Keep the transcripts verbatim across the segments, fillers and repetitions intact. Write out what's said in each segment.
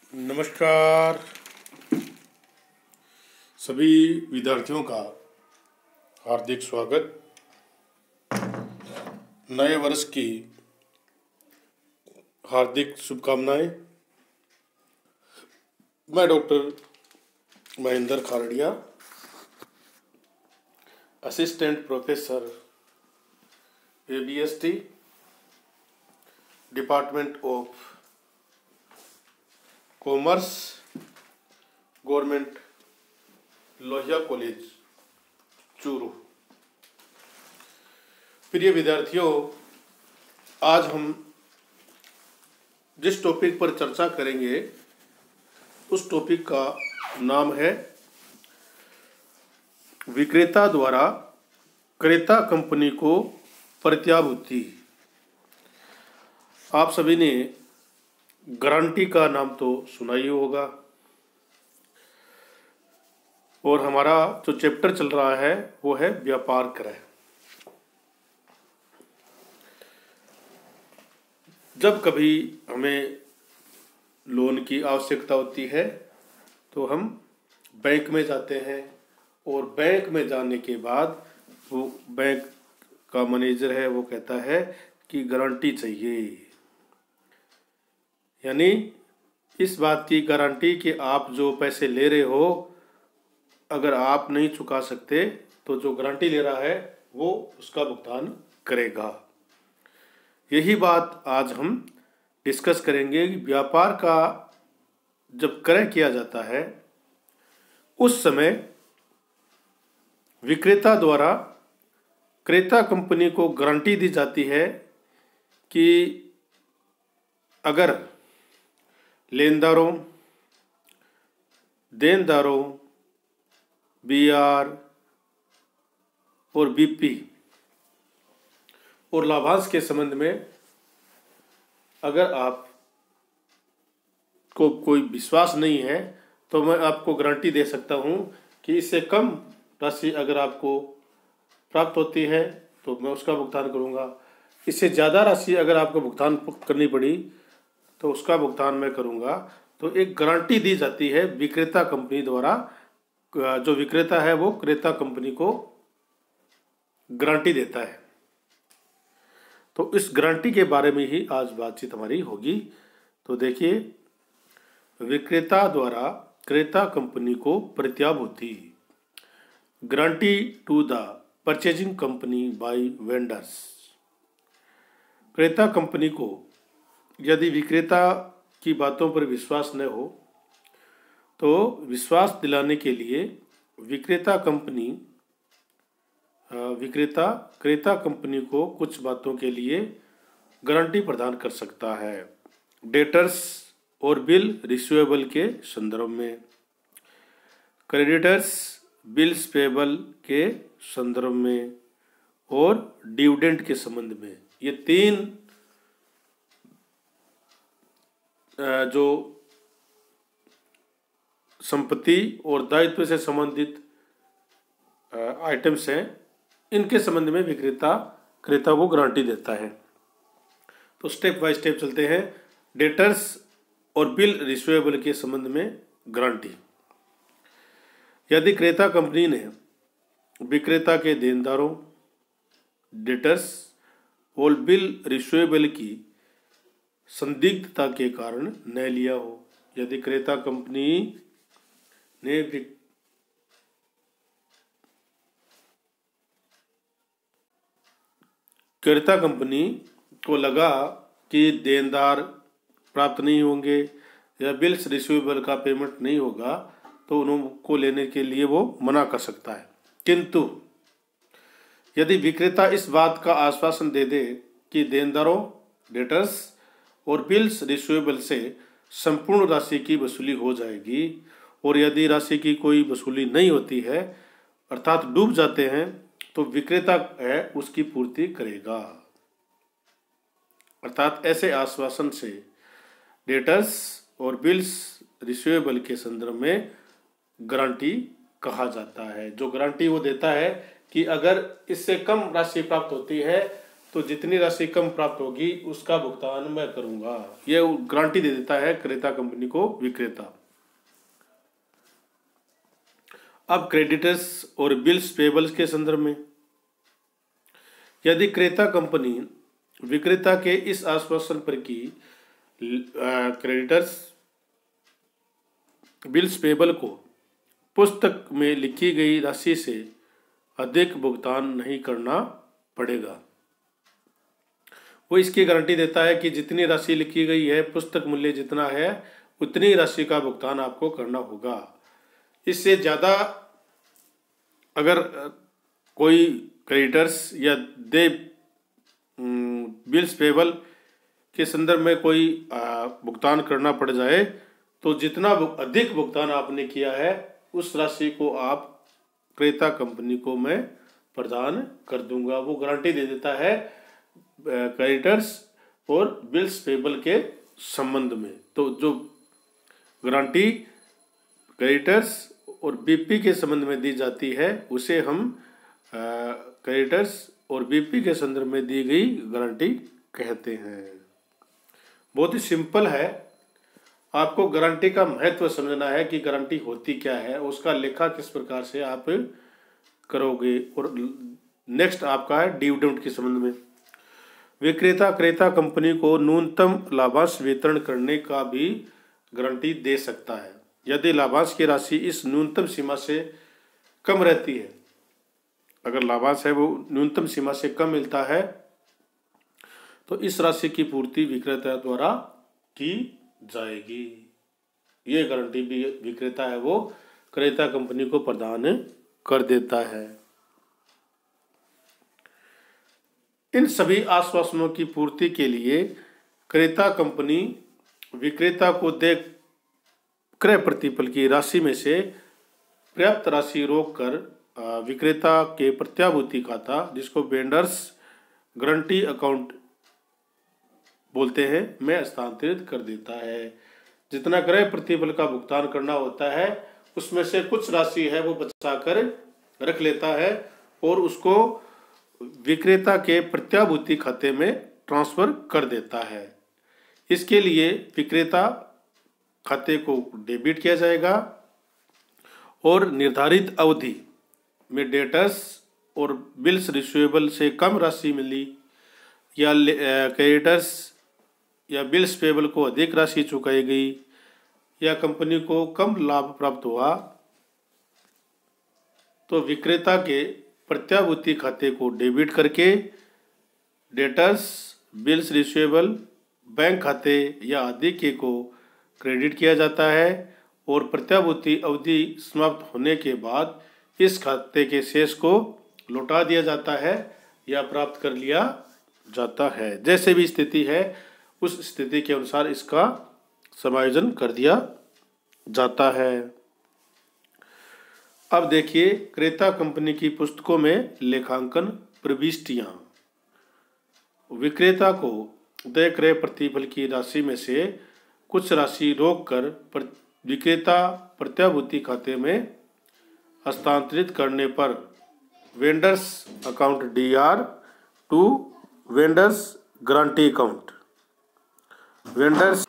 नमस्कार सभी विद्यार्थियों का हार्दिक स्वागत। नए वर्ष की हार्दिक शुभकामनाएं। मैं doctor Mahendra Kharadiya, assistant professor A B S T, department of commerce, government Lohia college Churu. प्रिय विद्यार्थियों, आज हम जिस टॉपिक पर चर्चा करेंगे उस टॉपिक का नाम है विक्रेता द्वारा क्रेता कंपनी को प्रत्याभूति। आप सभी ने गारंटी का नाम तो सुना ही होगा और हमारा जो चैप्टर चल रहा है वो है व्यापार क्रय। जब कभी हमें लोन की आवश्यकता होती है तो हम बैंक में जाते हैं और बैंक में जाने के बाद वो बैंक का मैनेजर है वो कहता है कि गारंटी चाहिए, यानी इस बात की गारंटी कि आप जो पैसे ले रहे हो अगर आप नहीं चुका सकते तो जो गारंटी ले रहा है वो उसका भुगतान करेगा। यही बात आज हम डिस्कस करेंगे कि व्यापार का जब क्रय किया जाता है उस समय विक्रेता द्वारा क्रेता कंपनी को गारंटी दी जाती है कि अगर लेनदारों, देनदारों, बी आर और बी पी और लाभांश के संबंध में अगर आप को कोई विश्वास नहीं है तो मैं आपको गारंटी दे सकता हूं कि इससे कम राशि अगर आपको प्राप्त होती है तो मैं उसका भुगतान करूंगा, इससे ज़्यादा राशि अगर आपको भुगतान करनी पड़ी तो उसका भुगतान मैं करूंगा। तो एक गारंटी दी जाती है विक्रेता कंपनी द्वारा। जो विक्रेता है वो क्रेता कंपनी को गारंटी देता है। तो इस गारंटी के बारे में ही आज बातचीत हमारी होगी। तो देखिए, विक्रेता द्वारा क्रेता कंपनी को प्रत्याभूति, guarantee to the purchasing company by vendors. क्रेता कंपनी को यदि विक्रेता की बातों पर विश्वास न हो तो विश्वास दिलाने के लिए विक्रेता कंपनी विक्रेता क्रेता कंपनी को कुछ बातों के लिए गारंटी प्रदान कर सकता है। डेटर्स और बिल रिसीवेबल के संदर्भ में, क्रेडिटर्स बिल्स पेबल के संदर्भ में और डिविडेंड के संबंध में। ये तीन जो संपत्ति और दायित्व से संबंधित आइटम्स हैं इनके संबंध में विक्रेता क्रेता को गारंटी देता है। तो स्टेप बाय स्टेप चलते हैं। डेटर्स और बिल रिसीवेबल के संबंध में गारंटी। यदि क्रेता कंपनी ने विक्रेता के देनदारों, डेटर्स और बिल रिसीवेबल की संदिग्धता के कारण न लिया हो, यदि क्रेता कंपनी ने क्रेता कंपनी को लगा कि देनदार प्राप्त नहीं होंगे या बिल्स रिसीवेबल का पेमेंट नहीं होगा तो उनको लेने के लिए वो मना कर सकता है। किंतु यदि विक्रेता इस बात का आश्वासन दे दे कि देनदारों, डेटर्स और बिल्स रिसीवेबल से संपूर्ण राशि की वसूली हो जाएगी और यदि राशि की कोई वसूली नहीं होती है अर्थात डूब जाते हैं तो विक्रेता है उसकी पूर्ति करेगा। अर्थात ऐसे आश्वासन से डेटर्स और बिल्स रिसीवेबल के संदर्भ में गारंटी कहा जाता है। जो गारंटी वो देता है कि अगर इससे कम राशि प्राप्त होती है तो जितनी राशि कम प्राप्त होगी उसका भुगतान मैं करूंगा। यह गारंटी दे देता है क्रेता कंपनी को विक्रेता। अब क्रेडिटर्स और बिल्स पेबल्स के संदर्भ में, यदि क्रेता कंपनी विक्रेता के इस आश्वासन पर कि क्रेडिटर्स बिल्स पेबल को पुस्तक में लिखी गई राशि से अधिक भुगतान नहीं करना पड़ेगा, वो इसकी गारंटी देता है कि जितनी राशि लिखी गई है, पुस्तक मूल्य जितना है उतनी राशि का भुगतान आपको करना होगा। इससे ज़्यादा अगर कोई क्रेडिटर्स या दे बिल्स पेबल के संदर्भ में कोई भुगतान करना पड़ जाए तो जितना अधिक भुगतान आपने किया है उस राशि को आप क्रेता कंपनी को मैं प्रदान कर दूंगा। वो गारंटी दे देता है क्रेडिटर्स और बिल्स पेबल के संबंध में। तो जो गारंटी क्रेडिटर्स और बीपी के संबंध में दी जाती है उसे हम क्रेडिटर्स और बीपी के संदर्भ में दी गई गारंटी कहते हैं। बहुत ही सिंपल है। आपको गारंटी का महत्व समझना है कि गारंटी होती क्या है, उसका लेखा किस प्रकार से आप करोगे। और नेक्स्ट आपका है डिविडेंड के संबंध में। विक्रेता क्रेता कंपनी को न्यूनतम लाभांश वितरण करने का भी गारंटी दे सकता है यदि लाभांश की राशि इस न्यूनतम सीमा से कम रहती है। अगर लाभांश है वो न्यूनतम सीमा से कम मिलता है तो इस राशि की पूर्ति विक्रेता द्वारा की जाएगी। ये गारंटी भी विक्रेता है वो क्रेता कंपनी को प्रदान कर देता है। इन सभी आश्वासनों की पूर्ति के लिए क्रेता कंपनी विक्रेता को दे क्रय प्रतिफल की राशि में से पर्याप्त राशि रोककर विक्रेता के प्रत्याभूति खाता, जिसको वेंडर्स गारंटी अकाउंट बोलते हैं, में हस्तांतरित कर देता है। जितना क्रय प्रतिफल का भुगतान करना होता है उसमें से कुछ राशि है वो बचाकर रख लेता है और उसको विक्रेता के प्रत्याभूति खाते में ट्रांसफर कर देता है। इसके लिए विक्रेता खाते को डेबिट किया जाएगा और निर्धारित अवधि में डेटर्स और बिल्स रिसीवेबल से कम राशि मिली या क्रेडिटर्स या बिल्स पेबल को अधिक राशि चुकाई गई या कंपनी को कम लाभ प्राप्त हुआ तो विक्रेता के प्रत्याभूति खाते को डेबिट करके डेटर्स बिल्स रिसीवेबल बैंक खाते या आदि के को क्रेडिट किया जाता है और प्रत्याभूति अवधि समाप्त होने के बाद इस खाते के शेष को लौटा दिया जाता है या प्राप्त कर लिया जाता है। जैसे भी स्थिति है उस स्थिति के अनुसार इसका समायोजन कर दिया जाता है। अब देखिए क्रेता कंपनी की पुस्तकों में लेखांकन प्रविष्टियां। विक्रेता को देय क्रय प्रतिफल की राशि में से कुछ राशि रोककर विक्रेता प्रत्याभूति खाते में हस्तांतरित करने पर vendors account D R to vendors guarantee account vendors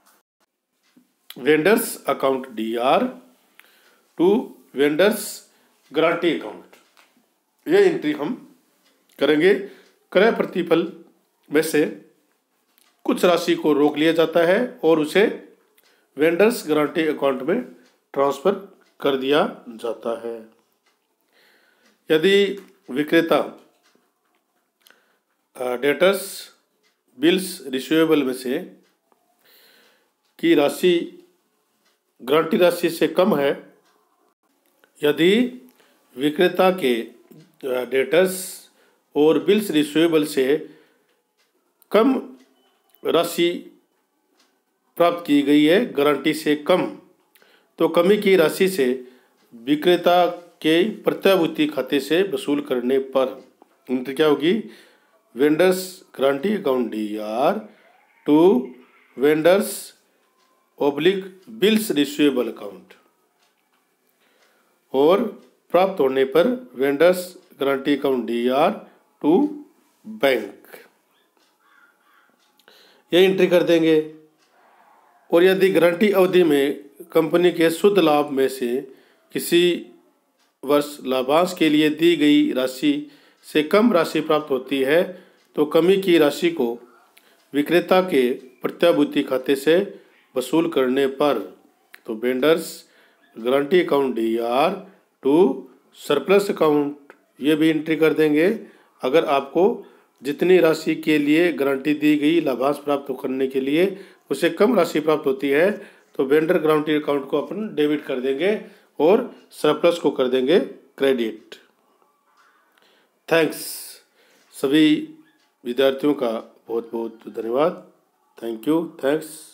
vendors account D R to vendors guarantee account, ये एंट्री हम करेंगे। क्रय प्रतिफल में से कुछ राशि को रोक लिया जाता है और उसे वेंडर्स गारंटी अकाउंट में ट्रांसफर कर दिया जाता है। यदि विक्रेता डेटर्स बिल्स रिसीवेबल में से की राशि गारंटी राशि से कम है, यदि विक्रेता के डेटर्स और बिल्स रिसीवेबल से कम राशि प्राप्त की गई है गारंटी से कम, तो कमी की राशि से विक्रेता के प्रत्याभूति खाते से वसूल करने पर एंट्री क्या होगी, vendors guarantee account D R to vendors oblique bills receivable account, और प्राप्त होने पर vendors guarantee account D R to bank. ये एंट्री कर देंगे। और यदि गारंटी अवधि में कंपनी के शुद्ध लाभ में से किसी वर्ष लाभांश के लिए दी गई राशि से कम राशि प्राप्त होती है तो कमी की राशि को विक्रेता के प्रत्याभूति खाते से वसूल करने पर तो vendors guarantee account D R to surplus account ये भी एंट्री कर देंगे। अगर आपको जितनी राशि के लिए गारंटी दी गई लाभांश प्राप्त करने के लिए उसे कम राशि प्राप्त होती है तो वेंडर गारंटी अकाउंट को अपन डेबिट कर देंगे और सरप्लस को कर देंगे क्रेडिट। थैंक्स। सभी विद्यार्थियों का बहुत बहुत धन्यवाद। Thank you. थैंक्स।